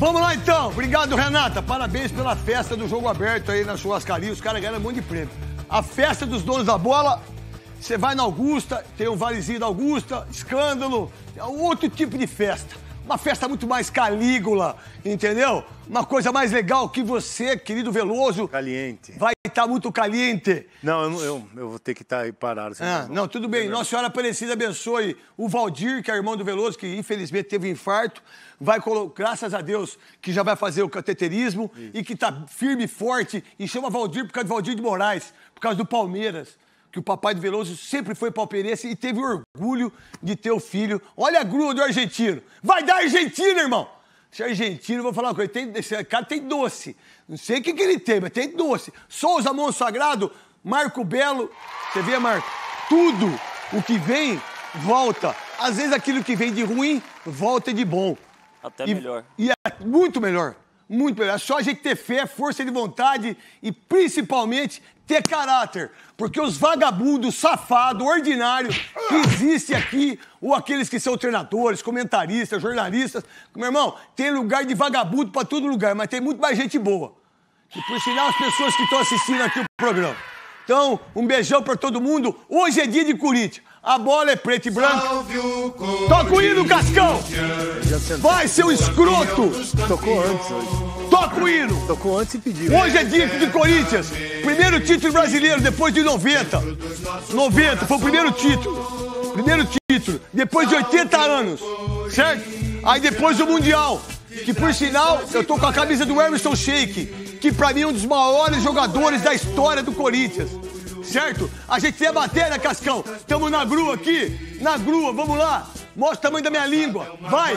Vamos lá então. Obrigado, Renata. Parabéns pela festa do jogo aberto aí na churrascaria. Os caras ganharam um monte de prêmio. A festa dos donos da bola, você vai na Augusta, tem um valezinho da Augusta, escândalo, é outro tipo de festa. Uma festa muito mais Calígula, entendeu? Uma coisa mais legal que você, querido Veloso... Caliente. Vai estar muito caliente. Não, eu vou ter que estar aí parado. Não, tudo bem. Nossa Senhora Aparecida abençoe o Valdir, que é irmão do Veloso, que infelizmente teve um infarto. Graças a Deus, que já vai fazer o cateterismo e que está firme e forte. E chama Valdir por causa do Valdir de Moraes, por causa do Palmeiras. Que o papai do Veloso sempre foi palmeirense e teve orgulho de ter o filho. Olha a grua do argentino. Vai dar Argentina, irmão! Esse argentino, vou falar uma coisa, esse cara tem doce. Não sei o que ele tem, mas tem doce. Souza Monsagrado, Marco Belo. Você vê, Marco? Tudo o que vem, volta. Às vezes aquilo que vem de ruim, volta de bom. Até melhor. E é muito melhor. Muito melhor. É só a gente ter fé, força de vontade e, principalmente, ter caráter. Porque os vagabundos, safados, ordinários que existem aqui, ou aqueles que são treinadores, comentaristas, jornalistas, meu irmão, tem lugar de vagabundo pra todo lugar, mas tem muito mais gente boa. E, por sinal, as pessoas que estão assistindo aqui o programa. Então, um beijão pra todo mundo. Hoje é dia de Corinthians. A bola é preta e branca. Toca o hino, Cascão! Vai, seu escroto! Tocou antes hoje. Toca o hino! Tocou antes e pediu. Hoje é dia de Corinthians. Primeiro título brasileiro depois de 90. 90, foi o primeiro título. Primeiro título. Depois de 80 anos. Certo? Aí depois o Mundial. Que, por sinal, eu tô com a camisa do Emerson Sheik, que pra mim é um dos maiores jogadores da história do Corinthians. Certo? A gente tem a matéria, Cascão. Estamos na grua aqui. Na grua, vamos lá. Mostra o tamanho da minha língua. Vai.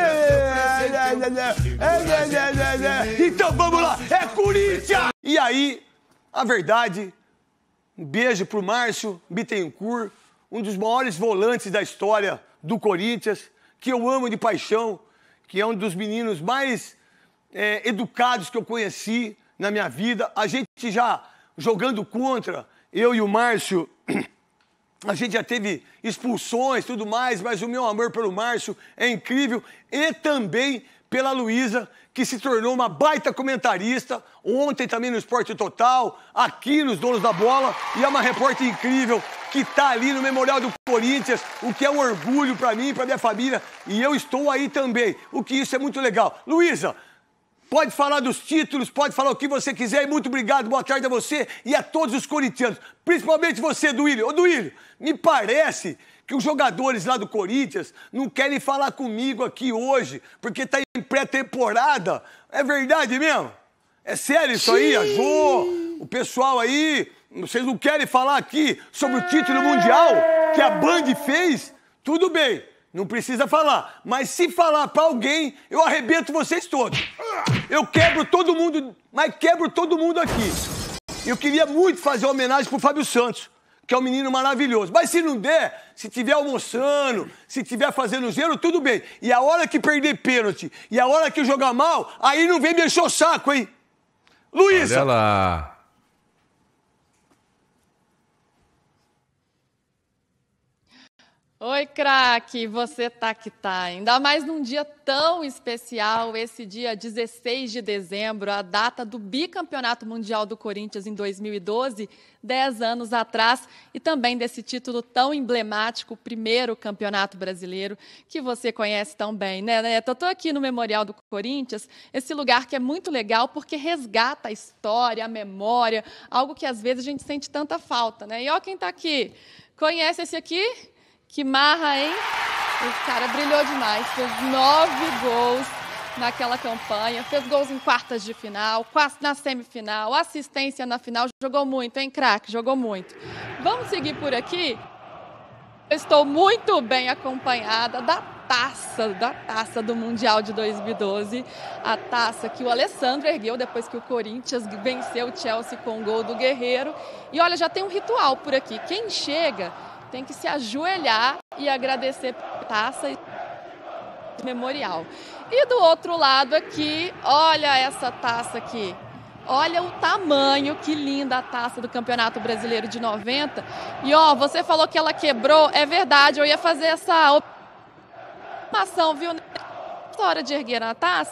Então vamos lá. É Corinthians! E aí, a verdade, um beijo pro Márcio Bittencourt, um dos maiores volantes da história do Corinthians, que eu amo de paixão, que é um dos meninos mais educados que eu conheci na minha vida. A gente já jogando contra... Eu e o Márcio, a gente já teve expulsões e tudo mais, mas o meu amor pelo Márcio é incrível. E também pela Luísa, que se tornou uma baita comentarista. Ontem também no Esporte Total, aqui nos Donos da Bola. E é uma repórter incrível que está ali no Memorial do Corinthians, o que é um orgulho para mim e para minha família. E eu estou aí também, o que isso é muito legal. Luísa, pode falar dos títulos, pode falar o que você quiser. E muito obrigado, boa tarde a você e a todos os corintianos. Principalmente você, Duílio. Ô, Duílio, me parece que os jogadores lá do Corinthians não querem falar comigo aqui hoje, porque tá em pré-temporada. É verdade mesmo? É sério isso aí? A Jô, o pessoal aí, vocês não querem falar aqui sobre o título mundial que a Band fez? Tudo bem. Não precisa falar, mas se falar pra alguém, eu arrebento vocês todos. Eu quebro todo mundo, mas quebro todo mundo aqui. Eu queria muito fazer uma homenagem pro Fábio Santos, que é um menino maravilhoso. Mas se não der, se tiver almoçando, se tiver fazendo gelo, tudo bem. E a hora que perder pênalti e a hora que jogar mal, aí não vem me encher o saco, hein? Luísa! Olha lá. Oi, craque, você tá que tá. Ainda mais num dia tão especial, esse dia 16 de dezembro, a data do bicampeonato mundial do Corinthians em 2012, 10 anos atrás, e também desse título tão emblemático, o primeiro campeonato brasileiro, que você conhece tão bem, né, Neto? Eu tô aqui no Memorial do Corinthians, esse lugar que é muito legal porque resgata a história, a memória, algo que às vezes a gente sente tanta falta, né? E ó quem tá aqui, conhece esse aqui? Que marra, hein? Esse cara brilhou demais, fez 9 gols naquela campanha, fez gols em quartas de final, na semifinal, assistência na final, jogou muito, hein, craque? Jogou muito. Vamos seguir por aqui? Eu estou muito bem acompanhada da taça do Mundial de 2012, a taça que o Alessandro ergueu depois que o Corinthians venceu o Chelsea com o gol do Guerreiro. E olha, já tem um ritual por aqui, quem chega tem que se ajoelhar e agradecer a taça e memorial. E do outro lado aqui, olha essa taça aqui. Olha o tamanho, que linda a taça do Campeonato Brasileiro de 90. E ó, você falou que ela quebrou, é verdade, eu ia fazer essa operação, viu? Na hora de erguer a taça,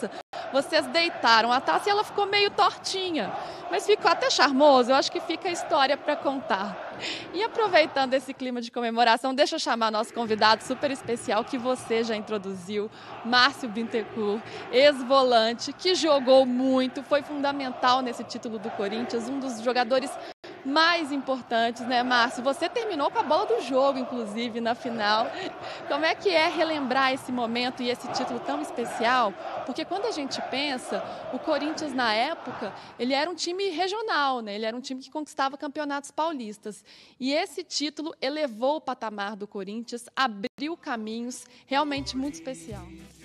vocês deitaram a taça e ela ficou meio tortinha. Mas ficou até charmoso, eu acho que fica a história para contar. E aproveitando esse clima de comemoração, deixa eu chamar nosso convidado super especial que você já introduziu, Márcio Bittencourt, ex-volante, que jogou muito, foi fundamental nesse título do Corinthians, um dos jogadores mais importantes, né, Márcio? Você terminou com a bola do jogo, inclusive, na final. Como é que é relembrar esse momento e esse título tão especial? Porque quando a gente pensa, o Corinthians, na época, ele era um time regional, né? Ele era um time que conquistava campeonatos paulistas. E esse título elevou o patamar do Corinthians, abriu caminhos, realmente muito especial.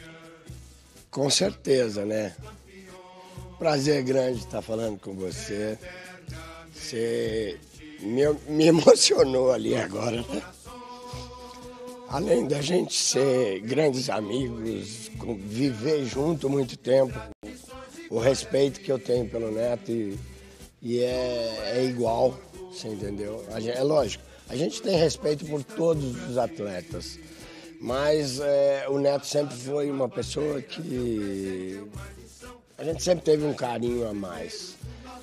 Com certeza, né? Prazer grande estar falando com você. Você me emocionou ali agora, né? Além da gente ser grandes amigos, viver junto muito tempo, o respeito que eu tenho pelo Neto e é igual, você entendeu? É lógico, a gente tem respeito por todos os atletas, mas o Neto sempre foi uma pessoa que a gente sempre teve um carinho a mais.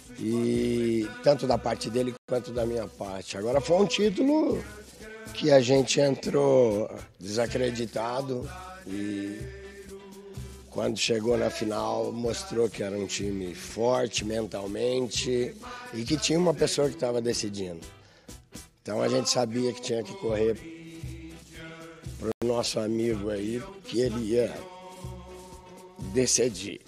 E tanto da parte dele quanto da minha parte. Agora foi um título que a gente entrou desacreditado e quando chegou na final mostrou que era um time forte mentalmente e que tinha uma pessoa que estava decidindo. Então a gente sabia que tinha que correr para o nosso amigo aí, que ele ia decidir.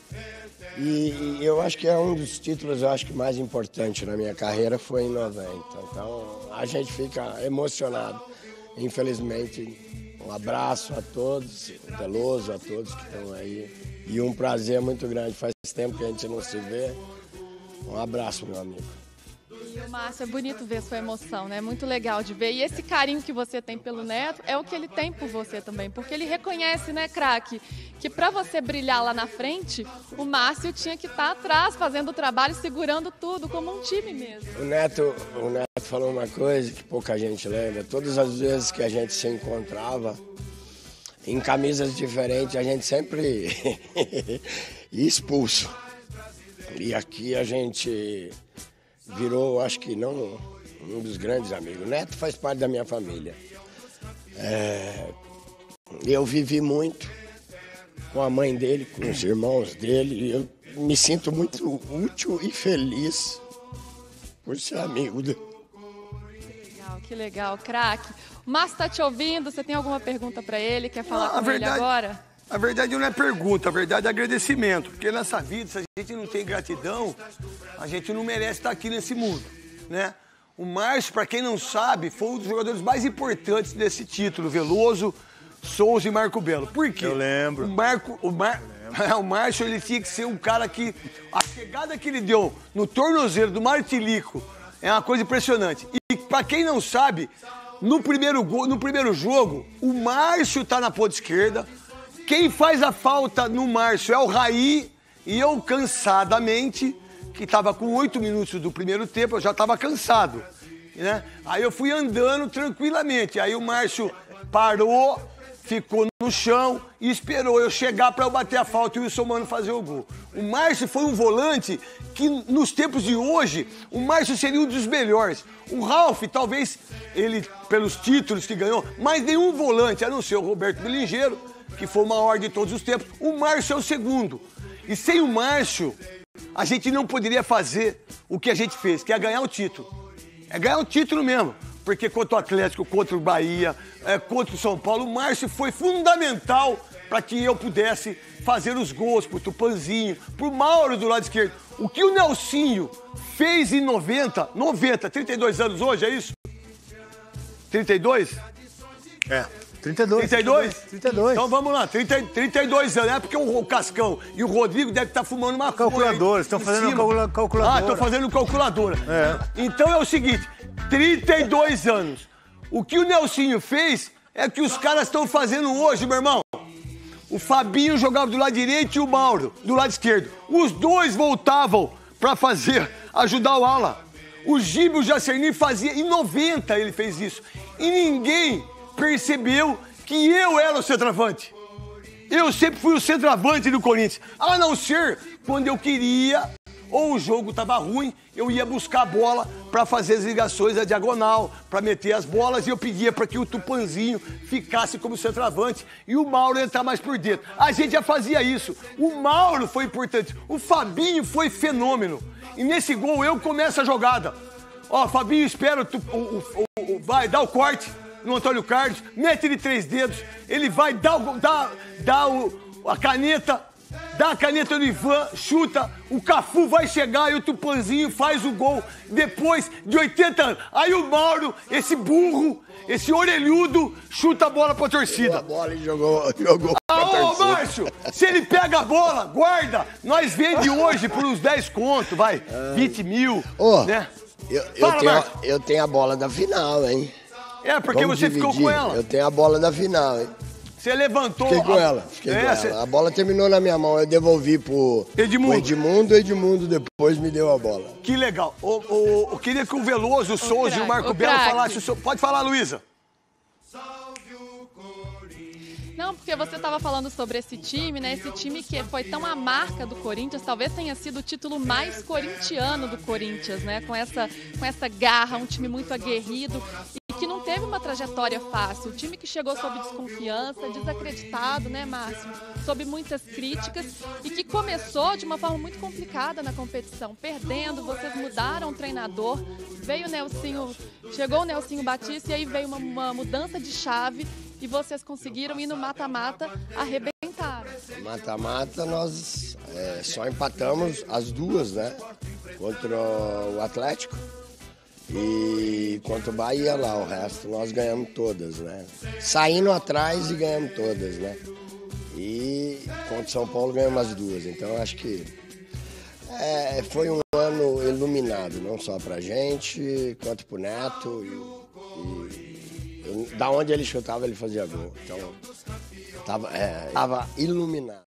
E eu acho que é um dos títulos, eu acho que mais importante na minha carreira foi em 90. Então a gente fica emocionado. Infelizmente, um abraço a todos, Veloso, a todos que estão aí. E um prazer muito grande. Faz tempo que a gente não se vê. Um abraço, meu amigo. E o Márcio, é bonito ver sua emoção, né? Muito legal de ver. E esse carinho que você tem pelo Neto é o que ele tem por você também. Porque ele reconhece, né, craque, que para você brilhar lá na frente, o Márcio tinha que estar atrás, fazendo o trabalho, segurando tudo, como um time mesmo. O Neto falou uma coisa que pouca gente lembra. Todas as vezes que a gente se encontrava, em camisas diferentes, a gente sempre ia expulso. E aqui a gente virou, acho que não um dos grandes amigos. O Neto faz parte da minha família. Eu vivi muito com a mãe dele, com os irmãos dele. E eu me sinto muito útil e feliz por ser amigo dele. Que legal, craque. O Márcio está te ouvindo, você tem alguma pergunta para ele? Quer falar com ele agora? A verdade não é pergunta, a verdade é agradecimento. Porque nessa vida, se a gente não tem gratidão, a gente não merece estar aqui nesse mundo, né? O Márcio, para quem não sabe, foi um dos jogadores mais importantes desse título, Veloso, Souza e Marco Belo. Por quê? Eu lembro. O Márcio, ele tinha que ser um cara que... A chegada que ele deu no tornozelo do Martilico é uma coisa impressionante. E para quem não sabe, no primeiro jogo, o Márcio tá na ponta esquerda. Quem faz a falta no Márcio é o Raí e eu, cansadamente, que estava com 8 minutos do primeiro tempo, eu já estava cansado, né? Aí eu fui andando tranquilamente. Aí o Márcio parou, ficou no chão e esperou eu chegar para eu bater a falta e o Wilson Mano fazer o gol. O Márcio foi um volante que, nos tempos de hoje, o Márcio seria um dos melhores. O Ralf, talvez, ele, pelos títulos que ganhou, mas nenhum volante, a não ser o Roberto Belingeiro, que foi o maior de todos os tempos, o Márcio é o segundo. E sem o Márcio, a gente não poderia fazer o que a gente fez, que é ganhar o título. É ganhar o título mesmo. Porque contra o Atlético, contra o Bahia, contra o São Paulo, o Márcio foi fundamental para que eu pudesse fazer os gols pro Tupanzinho, pro Mauro do lado esquerdo. O que o Nelsinho fez em 32 anos hoje, é isso? 32? 32. 32? 32. Então vamos lá, 32 anos. É porque o Cascão e o Rodrigo devem estar fumando uma calculadora, estão fazendo calculadora. Ah, estão fazendo calculadora. Então é o seguinte, 32 anos. O que o Nelsinho fez é o que os caras estão fazendo hoje, meu irmão. O Fabinho jogava do lado direito e o Mauro do lado esquerdo. Os dois voltavam para ajudar o ala. O Gíbio Jacerni fazia, em 90 ele fez isso. E ninguém percebeu que eu era o centroavante. Eu sempre fui o centroavante do Corinthians, a não ser quando eu queria, ou o jogo tava ruim, eu ia buscar a bola para fazer as ligações à diagonal, para meter as bolas, e eu pedia para que o Tupanzinho ficasse como centroavante e o Mauro entrar mais por dentro. A gente já fazia isso. O Mauro foi importante, o Fabinho foi fenômeno. E nesse gol eu começo a jogada. Ó, Fabinho espera, vai dar o corte no Antônio Carlos, mete ele 3 dedos, ele vai dar a caneta, dá a caneta no Ivan, chuta, o Cafu vai chegar e o Tupanzinho faz o gol depois de 80 anos. Aí o Mauro, esse burro, esse orelhudo, chuta a bola pra torcida. A bola e jogou pra torcida. Ô, Márcio, se ele pega a bola, guarda, nós vende hoje por uns 10 conto, vai, 20 mil, né? Eu tenho a bola da final, hein? É, porque Vamos você dividir. ficou com ela. Eu tenho a bola da final, hein? Você levantou... Fiquei com ela. A bola terminou na minha mão, eu devolvi pro Edmundo. O Edmundo depois me deu a bola. Que legal. Eu queria que o Veloso, o Souza e o Marco Belo falassem... Pode falar, Luísa. Não, porque você estava falando sobre esse time, né? Esse time que foi tão a marca do Corinthians, talvez tenha sido o título mais corintiano do Corinthians, né? Com essa garra, um time muito aguerrido e que não teve uma trajetória fácil. O time que chegou sob desconfiança, desacreditado, né, Márcio? Sob muitas críticas e que começou de uma forma muito complicada na competição, perdendo, vocês mudaram o treinador, veio o Nelsinho, chegou o Nelsinho Batista e aí veio uma mudança de chave e vocês conseguiram ir no mata-mata, arrebentaram. Mata-mata nós só empatamos as duas, né? Contra o Atlético e contra o Bahia lá. O resto nós ganhamos todas, né? Saindo atrás e ganhamos todas, né? E contra o São Paulo ganhamos as duas. Então acho que foi um ano iluminado, não só pra gente, quanto pro Neto da onde ele chutava, ele fazia gol. Então, tava iluminado.